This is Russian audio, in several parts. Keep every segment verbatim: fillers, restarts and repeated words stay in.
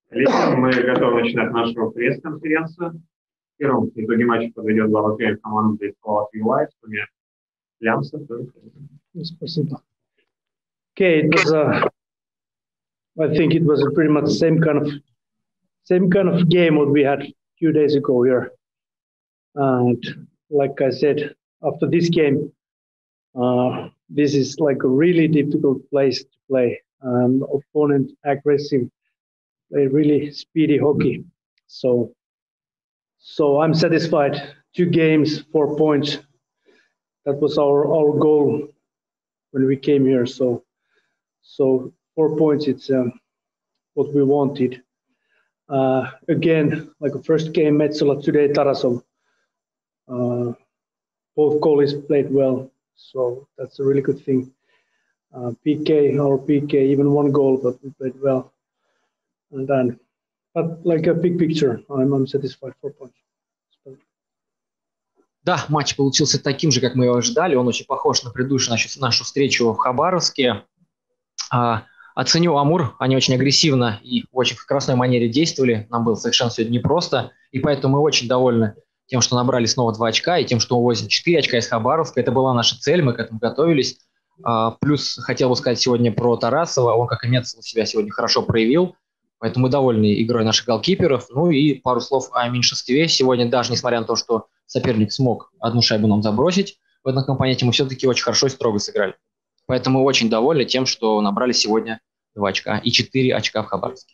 Коллеги, мы готовы начинать нашу пресс-конференцию. Первым итоги матча подведет глава команды Палат Юлайт, Лямса. Спасибо. Okay, it was a, I think it was a pretty much the same kind of same kind of game what we had a few days ago here. And like I said, after this game, uh, this is like a really difficult place to play. Um, opponent aggressive, play really speedy hockey. So, so I'm satisfied. Two games, four points. That was our our goal when we came here. So, so four points. It's um, what we wanted. Uh, again, like the first game, Metsola, today Tarasov. Uh, both goalies played well, so that's a really good thing. Uh, P K, our P K, even one goal, but we played well. And then, but like a big picture, I'm, I'm satisfied. Four points. Да, матч получился таким же, как мы его ожидали. Он очень похож на предыдущую нашу, нашу встречу в Хабаровске. А, оценю Амур. Они очень агрессивно и в очень красной манере действовали. Нам было совершенно сегодня непросто. И поэтому мы очень довольны тем, что набрали снова два очка, и тем, что увозим четыре очка из Хабаровска. Это была наша цель, мы к этому готовились. А, плюс хотел бы сказать сегодня про Тарасова. Он, как и Мецел, себя сегодня хорошо проявил. Поэтому мы довольны игрой наших голкиперов. Ну и пару слов о меньшинстве. Сегодня, даже несмотря на то, что соперник смог одну шайбу нам забросить в этом компоненте, мы все-таки очень хорошо и строго сыграли. Поэтому мы очень довольны тем, что набрали сегодня два очка и четыре очка в Хабаровске.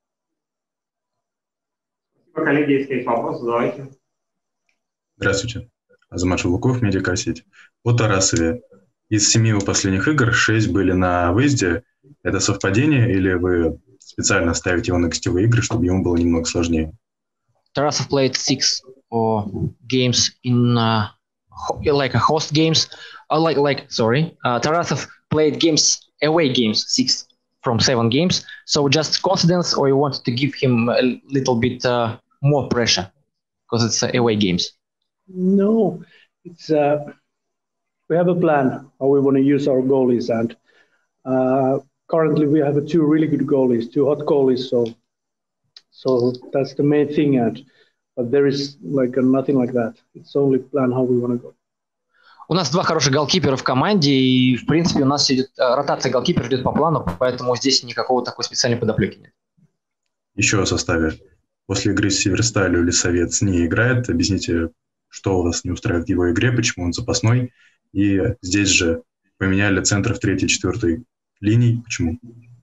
Спасибо, коллеги. Если есть вопросы, задавайте. Здравствуйте. Азамат Шелуков, Медиакассеть. По Тарасове. Из семи его последних игр шесть были на выезде. Это совпадение или вы специально ставите его на гостевые игры, чтобы ему было немного сложнее? Tarasov played six uh, games in uh, like a host games. Uh, like like sorry, uh, Tarasov played games away games six from seven games. So just confidence, or you wanted to give him a little bit uh, more pressure because it's uh, away games? No, it's uh, we have a plan how we want to use our goalies, and uh, currently we have two really good goalies, two hot goalies. So. So that's the main thing, and but there is like a, nothing like that. It's only plan how we want to go. У нас два хороших голкипера в команде, и в принципе у нас идет ротация голкиперов идет по плану, поэтому здесь никакого такой специальной подоплеки нет. Еще о составе. После игры с Северсталью Лисовец не играет. Объясните, что вас не устраивает в его игре, почему он запасной, и здесь же поменяли центров третьей и четвертой линий. Почему?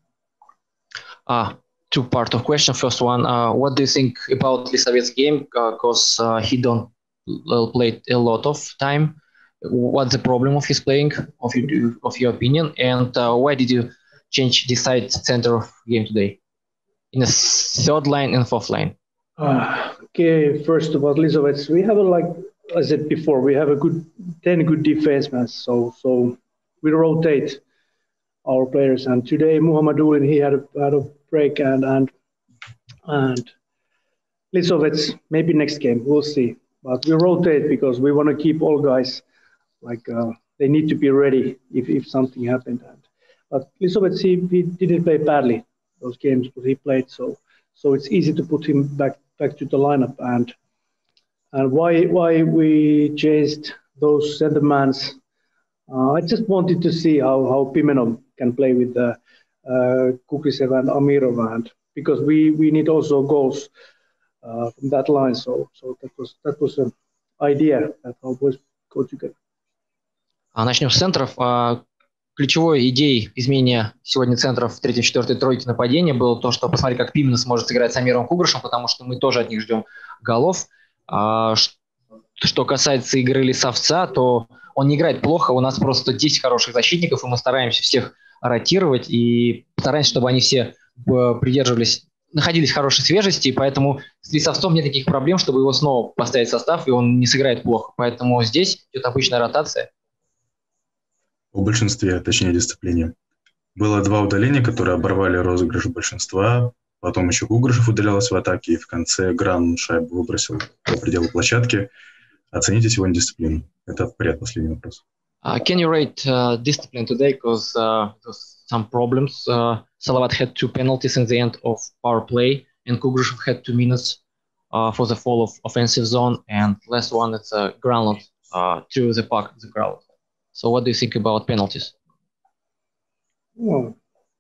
А. Two part of question. First one, uh, what do you think about Lisovets game? Because uh, uh, he don't uh, play a lot of time. What's the problem of his playing, of your, of your opinion? And uh, why did you change the side center of game today? In the third line and fourth line. Uh, okay, first about Lisovets, we have a, like I said before, we have a good ten good defensemen. So so we rotate our players. And today Muhammadulin, he had a had a break and and and Lisovets, maybe next game we'll see, but we rotate because we want to keep all guys like uh, they need to be ready if, if something happened. And but Lisovets, he, he didn't play badly those games but he played, so so it's easy to put him back back to the lineup. And and why why we changed those centermans, uh, I just wanted to see how how Pimenov can play with the Uh, Kukisev and Amirov, and because we, we need also goals uh, from that line, so so that was that was an idea that our boys go together. Начнем с центров. Ключевой идеей изменения сегодня центров в третьей, четвертой тройке нападения было то, что посмотреть, как Пименов сможет сыграть с Амиром Кугрышем, потому что мы тоже от них ждем голов. Что касается игры Лисовца, то он не играет плохо, у нас просто десять хороших защитников, и мы стараемся всех ротировать и постараемся, чтобы они все придерживались, находились в хорошей свежести, и поэтому с Лисовцом нет таких проблем, чтобы его снова поставить в состав, и он не сыграет плохо. Поэтому здесь идет обычная ротация. В большинстве, точнее дисциплине. Было два удаления, которые оборвали розыгрыш большинства, потом еще Кугрышев удалялся в атаке, и в конце Гран шайбу выбросил по пределу площадки. Оцените сегодня дисциплину. Это предпоследний вопрос. Uh, can you rate uh, discipline today? Because uh, there was some problems. Uh, Salavat had two penalties in the end of power play. and Kugrushev had two minutes uh, for the fall of offensive zone, and last one it's a Granlund uh, through the puck, the crowd. So what do you think about penalties? Well,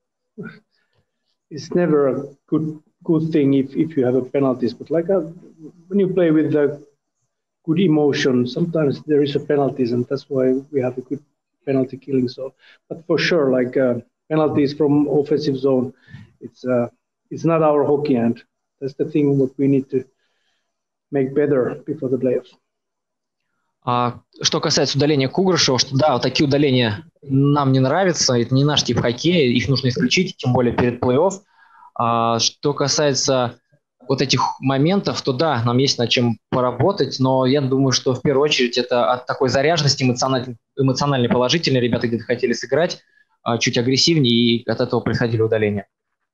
it's never a good good thing if, if you have a penalties, but like a, when you play with the good emotion, sometimes there is a penalties, and that's why we have a good penalty killing. So, but for sure, like uh, penalties from offensive zone, it's uh, it's not our hockey, and that's the thing what we need to make better before the playoffs. А, что касается удаления Кугрышева, что да, вот такие удаления нам не нравятся, это не наш тип хоккея, их нужно исключить, тем более перед плей-офф. А, что касается вот этих моментов, то да, нам есть над чем поработать, но я думаю, что в первую очередь это от такой заряженности эмоциональной, эмоционально положительной, ребята где-то хотели сыграть а, чуть агрессивнее, и от этого происходили удаления.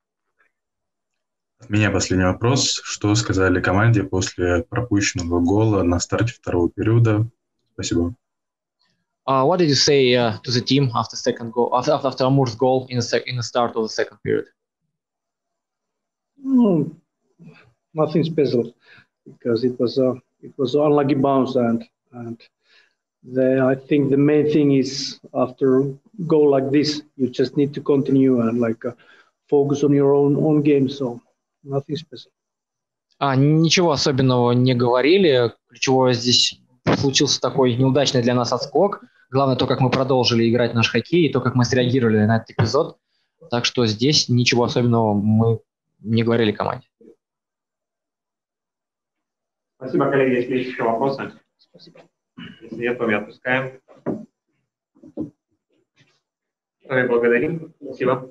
От меня последний вопрос. Что сказали команде после пропущенного гола на старте второго периода? Спасибо. Uh, what did you say uh, to the team after second goal, after after Amur's goal in the sec- in the start of the second period? Mm, nothing special, because it was a it was an unlucky bounce, and and the, I think the main thing is after a goal like this, you just need to continue and like uh, focus on your own own game. So nothing special. А, ничего особенного не говорили. Ключевое здесь случился такой неудачный для нас отскок. Главное то, как мы продолжили играть в наш хоккей, и то, как мы среагировали на этот эпизод. Так что здесь ничего особенного мы не говорили команде. Спасибо, коллеги. Если есть еще вопросы? Спасибо. Если нет, то мы отпускаем. Мы благодарим. Спасибо.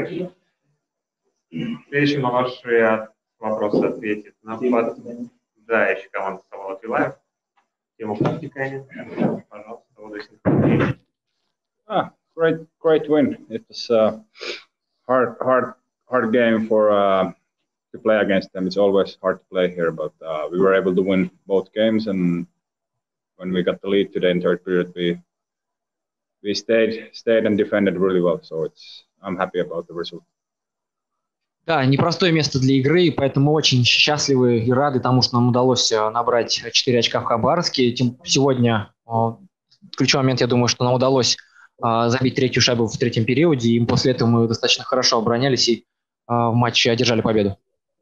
Следующий на ваши вопросы ответит нападающий команда Салават Юлаев. Тема Пустикани. Пожалуйста, Владимир. Ah, great, great win. It was a hard, hard, hard game for uh, to play against them. It's always hard to play here, but uh, we were able to win both games. And when we got the lead today in third period, we we stayed, stayed and defended really well. So it's I'm happy about the result. Да, непростое место для игры, и поэтому мы очень счастливы и рады тому, что нам удалось набрать четыре очка в Хабаровске. Сегодня ключевой момент, я думаю, что нам удалось забить третью шайбу в третьем периоде, и после этого мы достаточно хорошо оборонялись и в матче одержали победу.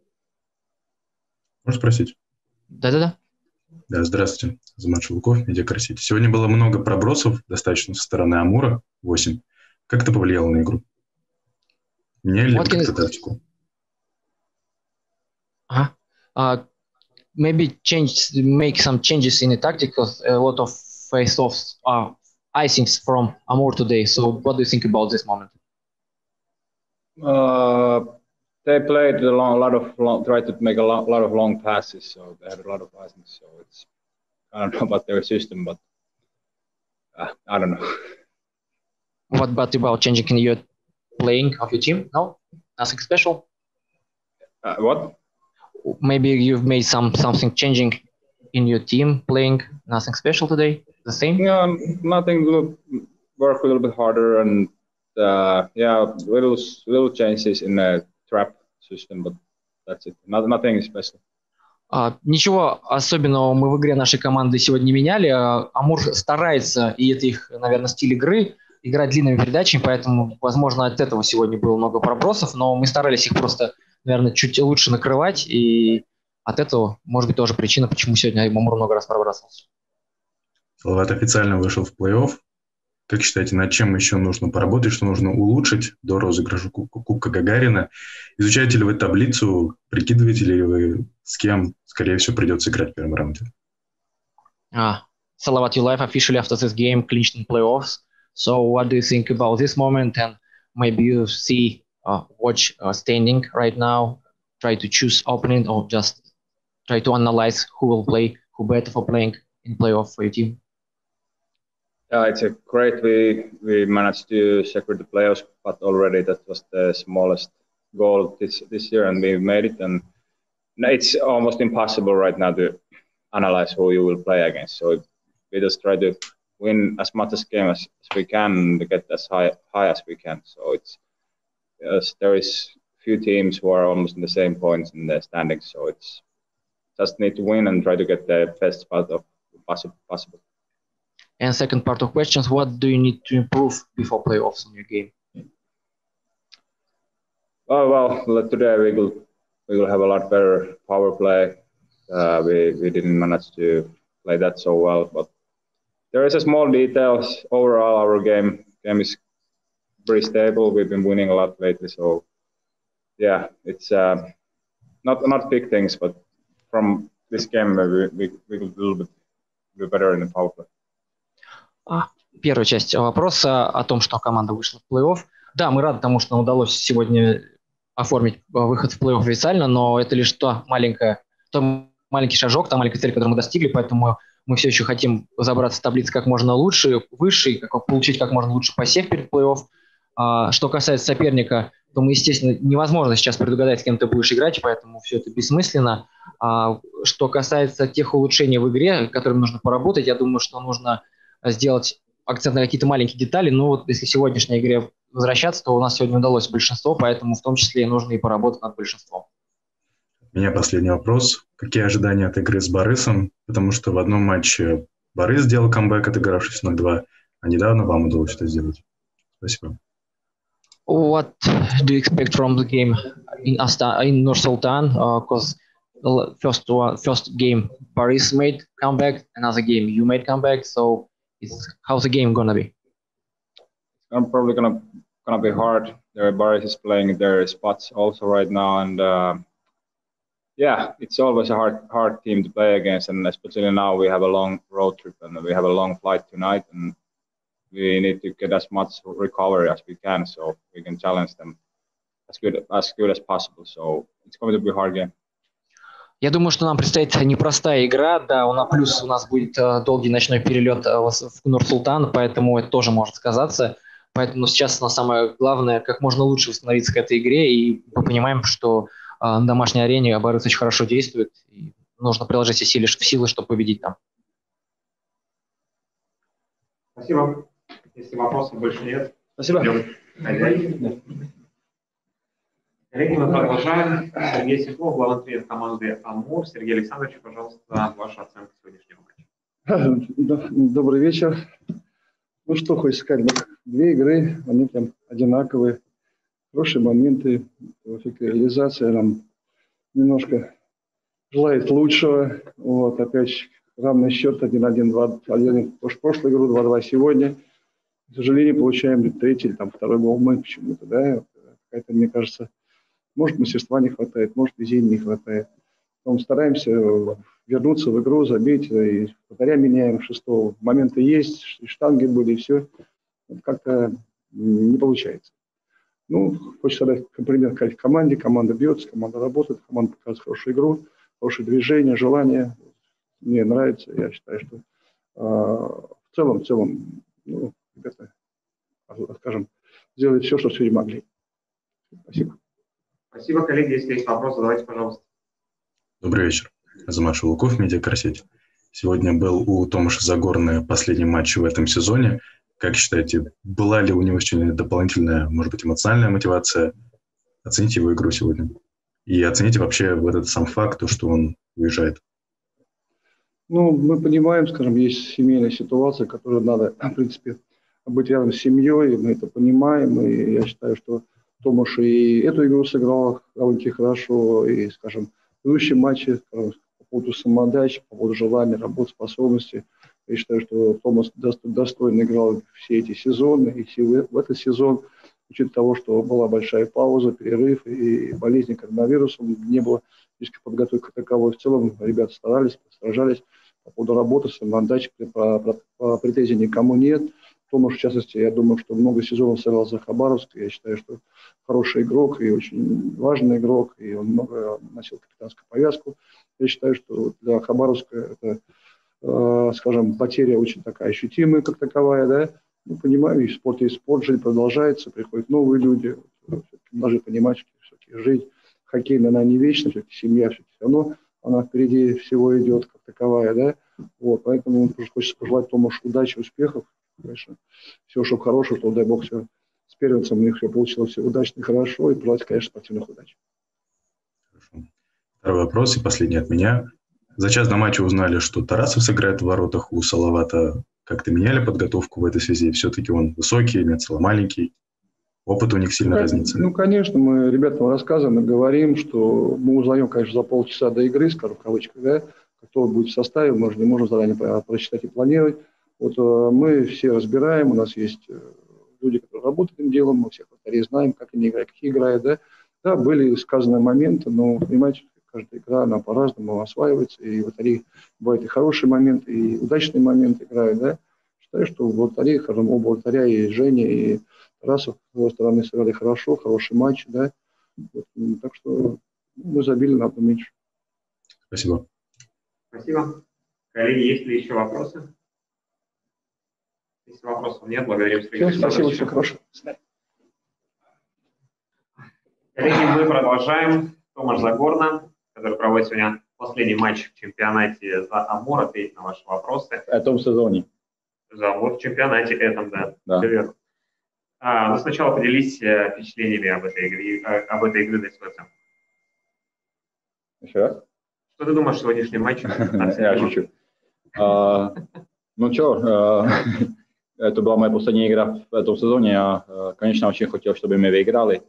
Можно спросить? Да-да-да. Да, здравствуйте. Азамат Шелуков, Медиакар-Сити. Сегодня было много пробросов, достаточно со стороны Амура, восемь. Как это повлияло на игру? Меняли ли как-то тактику? Uh-huh. Uh, maybe change, make some changes in the tactic, because a lot of face-offs are icings from Amur today. So what do you think about this moment? Uh, they played a, long, a lot of long, tried to make a lot, lot of long passes, so they had a lot of icings. So it's I don't know about their system, but uh, I don't know. What about about changing in your playing of your team? No, nothing special. Uh, what? Maybe you've made some something changing in your team playing. Nothing special today. The same. Yeah, nothing. Look, work a little bit harder, and uh, yeah, little little changes in the trap system, but that's it. Not, nothing special. Uh, ничего особенного мы в игре нашей команды сегодня не меняли. Uh, Амур старается, и это их, наверное, стиль игры, играть длинными передачами, поэтому, возможно, от этого сегодня было много пробросов, но мы старались их просто, наверное, чуть лучше накрывать, и от этого, может быть, тоже причина, почему сегодня Амур много раз пробрасывался. Салават официально вышел в плей-офф. Как считаете, над чем еще нужно поработать, что нужно улучшить до розыгрыша Кубка Гагарина? Изучаете ли вы таблицу, прикидываете ли вы, с кем, скорее всего, придется играть в первом раунде? Ah, Salavat Yulaev officially after this game clinched in playoffs. So what do you think about this moment? And maybe you see, uh, watch uh, standing right now, try to choose opening, or just try to analyze who will play, who better for playing in playoff for your team? Yeah, it's a great. We we managed to secure the playoffs, but already that was the smallest goal this this year, and we made it. And it's almost impossible right now to analyze who you will play against. So we just try to win as much as game as, as we can, to get as high high as we can. So it's yes, there is few teams who are almost in the same points in the standings. So it's just need to win and try to get the best spot of possible. possible. And second part of questions, what do you need to improve before playoffs in your game? Oh well, today we will we will have a lot better power play. Uh, we we didn't manage to play that so well, but there is a small details. Overall, our game game is pretty stable. We've been winning a lot lately, so yeah, it's uh, not not big things, but from this game we we we will a little bit do better in the power play. Первая часть вопроса о том, что команда вышла в плей-офф. Да, мы рады тому, что нам удалось сегодня оформить выход в плей-офф официально, но это лишь то маленькое, то маленький шажок, та маленькая цель, которую мы достигли, поэтому мы все еще хотим забраться в таблицу как можно лучше, выше, как, получить как можно лучше посев перед плей-офф. А, что касается соперника, то мы, естественно, невозможно сейчас предугадать, с кем ты будешь играть, поэтому все это бессмысленно. А, что касается тех улучшений в игре, которыми нужно поработать, я думаю, что нужно сделать акцент на какие-то маленькие детали. Но вот если в сегодняшней игре возвращаться, то у нас сегодня удалось большинство, поэтому в том числе нужно и поработать над большинством. У меня последний вопрос. Какие ожидания от игры с Борисом? Потому что в одном матче Борис сделал камбэк, отыгравшись ноль два, а недавно вам удалось это сделать. Спасибо. What do you expect from the game in Astana, in Nur-Sultan? Because uh, first one, first game Boris made comeback, another game you made comeback. So, it's, how's the game gonna be? I'm probably gonna gonna be hard. There, Boris is playing their spots also right now, and uh, yeah, it's always a hard hard team to play against, and especially now we have a long road trip and we have a long flight tonight, and we need to get as much recovery as we can so we can challenge them as good as good as possible. So it's going to be a hard game. Я думаю, что нам предстоит непростая игра. Да, у нас плюс у нас будет uh, долгий ночной перелет uh, в Нур-Султан, поэтому это тоже может сказаться. Поэтому сейчас у нас самое главное, как можно лучше восстановиться к этой игре, и мы понимаем, что uh, на домашней арене Борис очень хорошо действует, и нужно приложить все силы, силы, чтобы победить там. Спасибо. Если вопросов больше нет. Спасибо. Коллеги, мы продолжаем. Сергей Светлов, главный тренер команды «Амур». Сергей Александрович, пожалуйста, ваша оценка сегодняшнего матча. Добрый вечер. Ну что хочется сказать, две игры, они прям одинаковые, хорошие моменты, реализация нам немножко желает лучшего. Вот опять равный счет один-один, два-один в прошлую игру, два-два сегодня. К сожалению, получаем третий или там, второй гол мы почему-то, да, какая-то, мне кажется, может, мастерства не хватает, может, везения не хватает. Мы стараемся вернуться в игру, забить, и вратаря меняем шестого. Моменты есть, и штанги были, и все. Как-то не получается. Ну, хочется дать комплимент команде. Команда бьется, команда работает, команда показывает хорошую игру, хорошее движение, желание. Мне нравится. Я считаю, что э, в целом, в целом, ну, ребята, скажем, сделали все, что сегодня могли. Спасибо. Спасибо, коллеги. Если есть вопросы, задавайте, пожалуйста. Добрый вечер. Азамат Шелуков, Медиакарсеть. Сегодня был у Томаша Загорны последний матч в этом сезоне. Как считаете, была ли у него сегодня дополнительная, может быть, эмоциональная мотивация? Оцените его игру сегодня. И оцените вообще вот этот сам факт, то, что он уезжает. Ну, мы понимаем, скажем, есть семейная ситуация, которую надо, в принципе, быть рядом с семьей, мы это понимаем, и я считаю, что Томаш и эту игру сыграл довольно-таки хорошо, и, скажем, в предыдущем матче по поводу самоотдачи, по поводу желания, работоспособности. Я считаю, что Томас достойно играл все эти сезоны, и в этот сезон, учитывая того, что была большая пауза, перерыв и болезни коронавирусом, не было физической подготовки как таковой. В целом ребята старались, сражались по поводу работы, самоотдачи, претензий никому нет. Томаш, в частности, я думаю, что много сезонов сыграл за Хабаровск. Я считаю, что хороший игрок и очень важный игрок, и он много носил капитанскую повязку. Я считаю, что для Хабаровска это, э, скажем, потеря очень такая ощутимая, как таковая, да. Ну, понимаю, и спорт, и спорт, жизнь продолжается, приходят новые люди. Должны понимать, что все-таки жизнь хоккейная, она не вечна, все-таки семья все-таки все равно, она впереди всего идет, как таковая, да. Вот, поэтому хочется пожелать Томашу удачи, успехов. Конечно, всего, чтобы хорошего, что, дай Бог, все с первенцем у них все получилось все удачно и хорошо, и пожелать, конечно, спортивных удач. Хорошо. Второй вопрос и последний от меня. За час до матча узнали, что Тарасов сыграет в воротах у Салавата. Как-то меняли подготовку в этой связи? Все-таки он высокий, Мецело маленький. Опыт у них сильно Ну, разнится. Ну, конечно, мы ребятам рассказываем и говорим, что мы узнаем, конечно, за полчаса до игры, скажем, в кавычках, да, кто будет в составе, мы же не можем заранее прочитать и планировать. Вот э, мы все разбираем, у нас есть э, люди, которые работают этим делом, мы всех вратарей знаем, как они играют, какие играют, да. Да, были сказанные моменты, но, понимаете, каждая игра, она по-разному осваивается, и вратари бывают и хорошие моменты, и удачные моменты играют, да. Считаю, что вратари, скажем, оба вратаря, и Женя, и Тарасов, с другой стороны, сыграли хорошо, хороший матч, да. Вот, так что мы забили на одну меньше. Спасибо. Спасибо. Коллеги, есть ли еще вопросы? Если вопросов нет, благодарим. Все, спасибо, все хорошо. Коллеги, мы продолжаем. Томаш Загорна, который проводит сегодня последний матч в чемпионате за Амур, ответить на ваши вопросы. В этом сезоне. За Амур в чемпионате этом, да. Да. Все верно. А, ну, сначала поделись э, впечатлениями об этой игре, э, об этой игре до сих пор. Еще раз? Что ты думаешь о сегодняшнем матче? Я шучу. А, ну что, это была моя последняя игра в этом сезоне. Я, конечно, очень хотел, чтобы мы выиграли.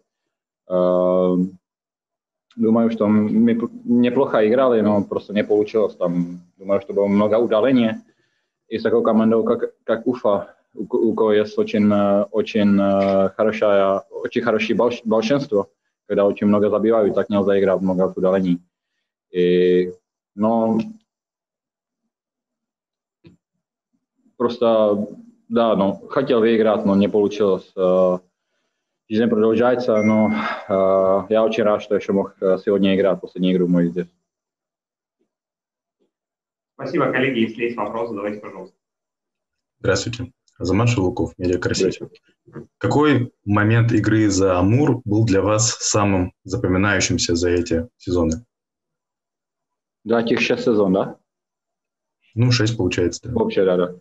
Думаю, что мы неплохо играли, но просто не получилось. Там, думаю, что было много удаления. И с такой командой, как, как Уфа, у, у кого есть очень, очень, хорошая, очень хорошее большинство, когда очень много забивают, так нельзя играть, много удалений. И, но просто, да, ну, хотел выиграть, но не получилось. Жизнь продолжается, но э, я очень рад, что еще мог сегодня играть, последнюю игру мою здесь. Спасибо, коллеги. Если есть вопросы, давайте, пожалуйста. Здравствуйте. Азамат Шелуков, Медиакарсеть. Какой момент игры за Амур был для вас самым запоминающимся за эти сезоны? Да, этих шесть сезон, да? Ну, шесть получается, да. Вообще, да,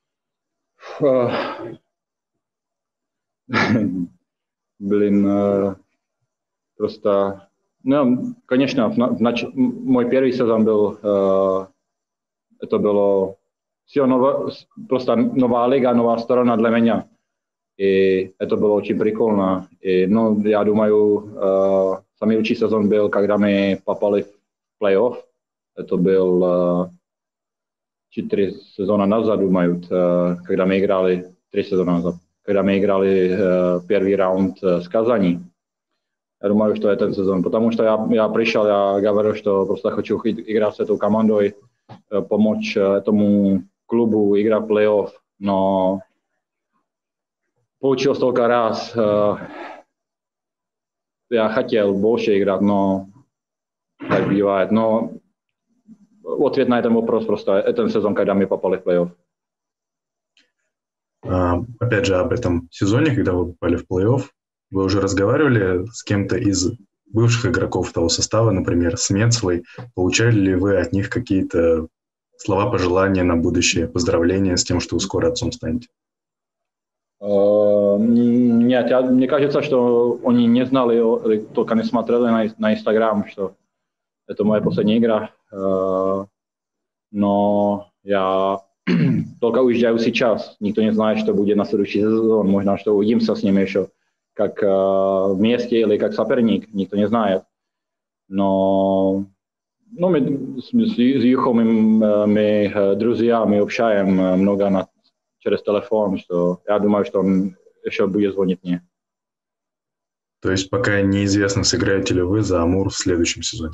да. Блин, просто, ну, конечно, в нач... мой первый сезон был, это было все ново, просто новая лига, новая сторона для меня. И это было очень прикольно. И, ну, я думаю, самый лучший сезон был, когда мы попали в плей-офф. Это был четыре сезона назад, думаю, когда мы играли, три сезона назад. Когда мы играли э, первый раунд э, с Казани. Я думаю, что этот сезон. Потому что я, я пришел, я говорил, что просто хочу играть с этой командой, э, помочь э, этому клубу играть в плей-офф. Но получилось только раз. Э, я хотел больше играть, но так бывает. Но ответ на этот вопрос просто этот сезон, когда мы попали в плей-офф. Опять же, об этом сезоне, когда вы попали в плей-офф, вы уже разговаривали с кем-то из бывших игроков того состава, например, с Мецлой? Получали ли вы от них какие-то слова пожелания на будущее, поздравления с тем, что вы скоро отцом станете? Нет, я, мне кажется, что они не знали, только не смотрели на, на Инстаграм, что это моя последняя игра. Но я только уезжаю сейчас. Никто не знает, что будет на следующий сезон. Можно, что увидимся с ними еще как э, вместе или как соперник. Никто не знает. Но ну, мы с, с Юхом мы, мы друзья, мы общаем много на, через телефон. Что я думаю, что он еще будет звонить мне. То есть пока неизвестно, сыграете ли вы за Амур в следующем сезоне?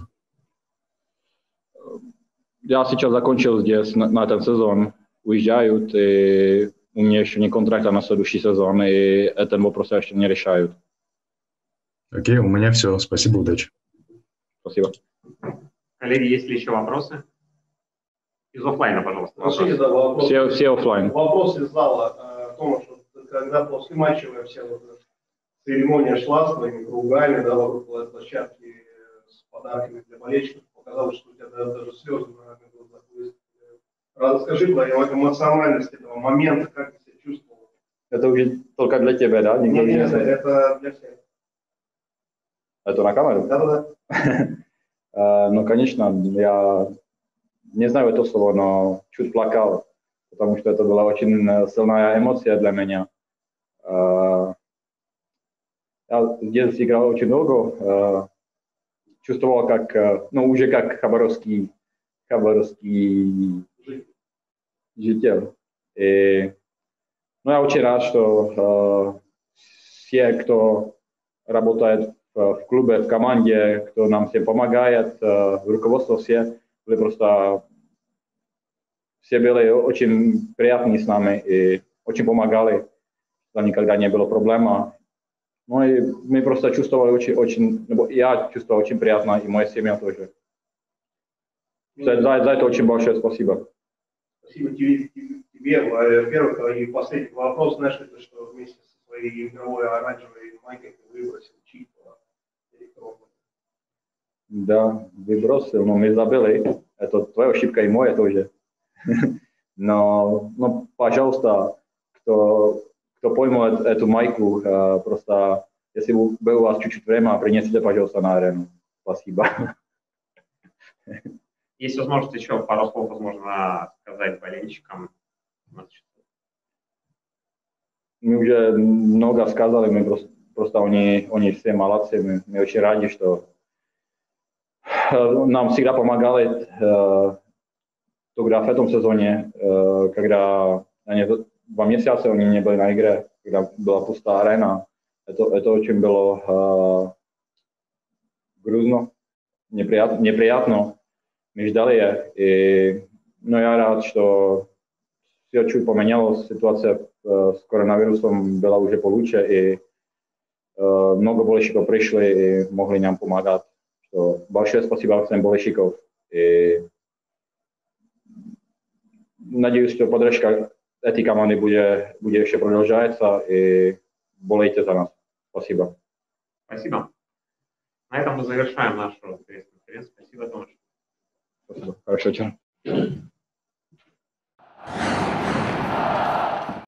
Я сейчас закончил здесь на, на этот сезон. Уезжают, и у меня еще не контракта на следующий сезон, и этот вопрос еще не решают. Окей, у меня все. Спасибо, удачи. Спасибо. Коллеги, есть ли еще вопросы? Из офлайна, пожалуйста. Вообще, да, вопрос. Все, все офлайн. Вопрос из зала. Томаш, когда после матча вся вот церемония шла своими кругами, да, вокруг площадки с подарками для болельщиков, показалось, что у тебя даже слезы на глазах выступили. Расскажи про эмоциональность этого момента, как ты себя чувствовал, Это уже только для тебя, да? Нет, нет, это для всех. Это на камеру? Да-да-да. Ну, конечно, я не знаю это слово, но чуть плакал, потому что это была очень сильная эмоция для меня. Я здесь играл очень долго, чувствовал как, ну, уже как хабаровский, хабаровский житель. И, ну, я очень рад, что все, кто работает в клубе, в команде, кто нам всем помогает, руководство все были просто, все были очень приятны с нами и очень помогали, никогда не было проблем. Ну и мы просто чувствовали очень, очень, я чувствовал очень приятно, и моя семья тоже. За, за это очень большое спасибо. Спасибо тебе, тебе, во-первых, и последний вопрос, знаешь, это что вместе со своей игровой оранжевой майкой ты выбросил чип электронный. Да, выбросил, но мы забыли. Это твоя ошибка и моя тоже. Но, но пожалуйста, кто, кто поймет эту майку, просто, если было у вас чуть-чуть время, принесите, пожалуйста, на арену. Спасибо. Есть возможность еще пару слов, возможно, сказать болельщикам. Мы уже много сказали, мы просто, просто они, они все молодцы, мы, мы очень рады, что нам всегда помогали э, тогда в этом сезоне, э, когда они два месяца они не были на игре, когда была пустая арена. Это, это очень было э, грустно, неприятно, неприятно. Мы ждали, и, но я рад, что все чуть поменялось, ситуация э, с коронавирусом была уже получше, и э, много болельщиков пришли и могли нам помогать. Что большое спасибо всем болельщикам. И надеюсь, что поддержка этой команды будет, будет еще продолжаться, и болейте за нас. Спасибо. Спасибо. На этом мы завершаем нашу пресс-конференцию. Спасибо, Томаш. Спасибо. Хорошего вечера.